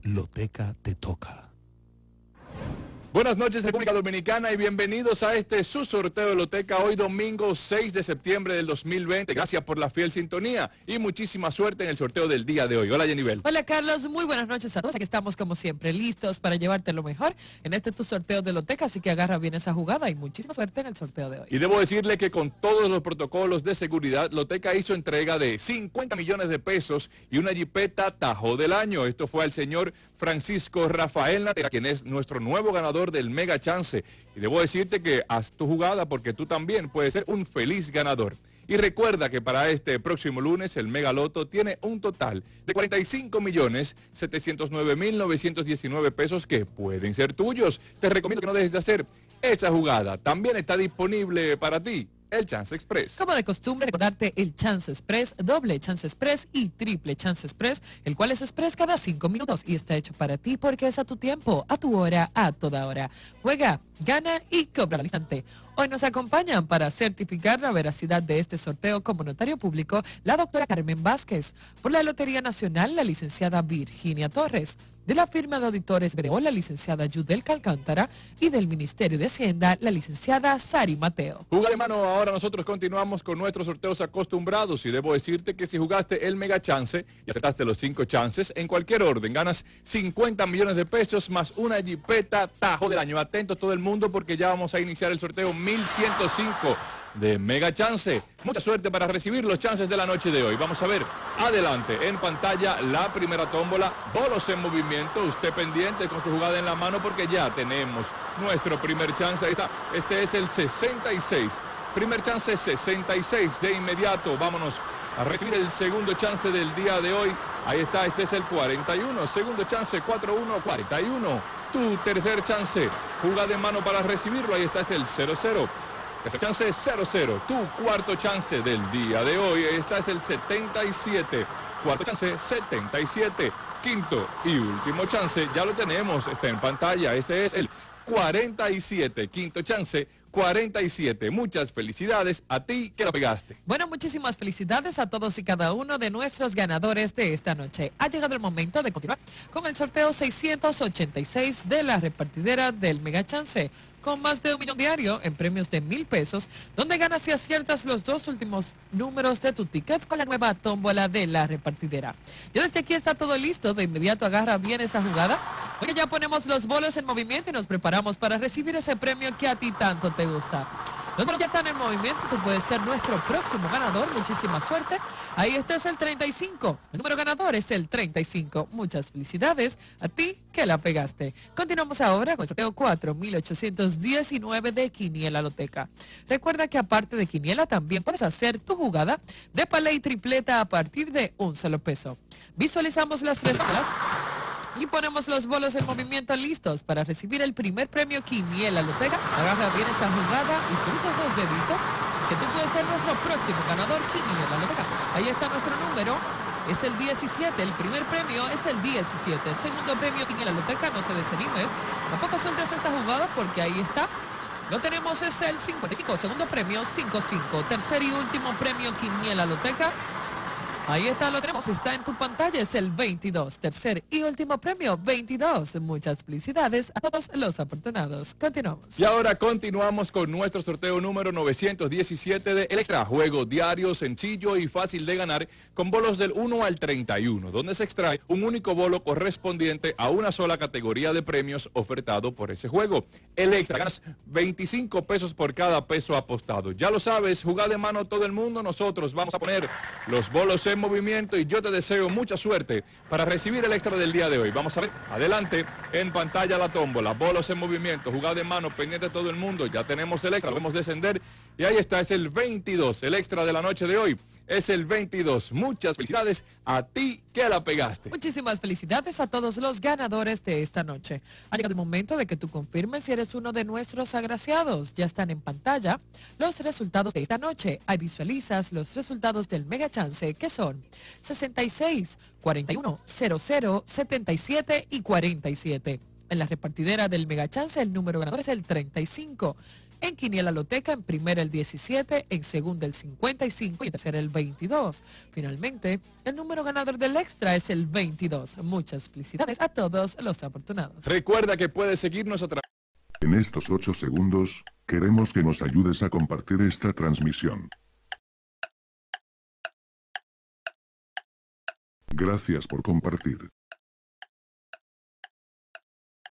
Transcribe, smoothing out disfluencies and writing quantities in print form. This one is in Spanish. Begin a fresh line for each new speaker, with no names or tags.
Loteca te toca.
Buenas noches, República Dominicana, y bienvenidos a su sorteo de Loteca hoy domingo 6 de septiembre del 2020. Gracias por la fiel sintonía y muchísima suerte en el sorteo del día de hoy. Hola, Jenibel.
Hola, Carlos. Muy buenas noches a todos. Aquí estamos como siempre listos para llevarte lo mejor en tu sorteo de Loteca, así que agarra bien esa jugada y muchísima suerte en el sorteo de hoy.
Y debo decirle que con todos los protocolos de seguridad, Loteca hizo entrega de 50 millones de pesos y una jipeta Tajo del año. Esto fue al señor Francisco Rafael Natera, quien es nuestro nuevo ganador del Mega Chance. Y debo decirte que haz tu jugada porque tú también puedes ser un feliz ganador. Y recuerda que para este próximo lunes el Mega Loto tiene un total de 45.709.919 pesos que pueden ser tuyos. Te recomiendo que no dejes de hacer esa jugada. También está disponible para ti el Chance Express.
Como de costumbre, recordarte el Chance Express, doble Chance Express y triple Chance Express, el cual es express cada 5 minutos y está hecho para ti porque es a tu tiempo, a tu hora, a toda hora. Juega, gana y cobra al instante. Hoy nos acompañan para certificar la veracidad de este sorteo como notario público la doctora Carmen Vázquez, por la Lotería Nacional la licenciada Virginia Torres, de la firma de auditores BDO la licenciada Yudel Alcántara y del Ministerio de Hacienda la licenciada Sari Mateo.
Juga de mano, ahora nosotros continuamos con nuestros sorteos acostumbrados y debo decirte que si jugaste el Mega Chance y aceptaste los 5 chances, en cualquier orden ganas 50 millones de pesos más una jipeta Tajo del año. Atento todo el mundo porque ya vamos a iniciar el sorteo 1105 de Mega Chance. Mucha suerte para recibir los chances de la noche de hoy. Vamos a ver, adelante, en pantalla la primera tómbola, bolos en movimiento. Usted pendiente con su jugada en la mano porque ya tenemos nuestro primer chance. Ahí está, este es el 66. Primer chance 66. De inmediato, vámonos a recibir el segundo chance del día de hoy. Ahí está, este es el 41. Segundo chance 41. Tu tercer chance, jugada de mano para recibirlo. Ahí está, es el 00. Ese chance es 00, tu cuarto chance del día de hoy. Esta es el 77, cuarto chance 77, quinto y último chance, ya lo tenemos, está en pantalla. Este es el 47, quinto chance 47. Muchas felicidades a ti que la pegaste.
Bueno, muchísimas felicidades a todos y cada uno de nuestros ganadores de esta noche. Ha llegado el momento de continuar con el sorteo 686 de la repartidera del Mega Chance, con más de 1 millón diario en premios de 1,000 pesos, donde ganas si aciertas los 2 últimos números de tu ticket con la nueva tómbola de la repartidera. Ya desde aquí está todo listo, de inmediato agarra bien esa jugada, porque ya ponemos los bolos en movimiento y nos preparamos para recibir ese premio que a ti tanto te gusta. Los bolos ya están en movimiento, tú puedes ser nuestro próximo ganador, muchísima suerte. Ahí está, es el 35, el número ganador es el 35. Muchas felicidades a ti que la pegaste. Continuamos ahora con el sorteo 4819 de Quiniela Loteca. Recuerda que aparte de Quiniela también puedes hacer tu jugada de palé y tripleta a partir de un solo peso. Visualizamos las 3 bolas y ponemos los bolos en movimiento listos para recibir el primer premio Quiniela Loteca. Agarra bien esa jugada y cruza esos deditos que tú puedes ser nuestro próximo ganador Quiniela Loteca. Ahí está nuestro número, es el 17, el primer premio es el 17, segundo premio Quiniela Loteca, no te desanimes, tampoco sueltes esa jugada porque ahí está. Lo tenemos, es el 55, segundo premio 55, tercer y último premio Quiniela Loteca. Ahí está, lo tenemos, está en tu pantalla, es el 22, tercer y último premio, 22. Muchas felicidades a todos los afortunados. Continuamos.
Y ahora continuamos con nuestro sorteo número 917 de El Extra, juego diario, sencillo y fácil de ganar, con bolos del 1 al 31, donde se extrae un único bolo correspondiente a una sola categoría de premios ofertado por ese juego. El Extra, ganas 25 pesos por cada peso apostado. Ya lo sabes, jugada de mano todo el mundo, nosotros vamos a poner los bolos en movimiento y yo te deseo mucha suerte para recibir el extra del día de hoy. Vamos a ver, adelante, en pantalla la tómbola, bolos en movimiento, jugada de mano, pendiente de todo el mundo, ya tenemos el extra, lo vamos a descender y ahí está, es el 22, el extra de la noche de hoy. Es el 22. Muchas felicidades a ti que la pegaste.
Muchísimas felicidades a todos los ganadores de esta noche. Ha llegado el momento de que tú confirmes si eres uno de nuestros agraciados. Ya están en pantalla los resultados de esta noche. Ahí visualizas los resultados del Mega Chance, que son 66, 41, 00, 77 y 47. En la repartidera del Mega Chance el número ganador es el 35. En Quiniela Loteca, en primera el 17, en segunda el 55 y en tercera el 22. Finalmente, el número ganador del extra es el 22. Muchas felicidades a todos los afortunados.
Recuerda que puedes seguirnos a través.
En estos 8 segundos, queremos que nos ayudes a compartir esta transmisión. Gracias por compartir.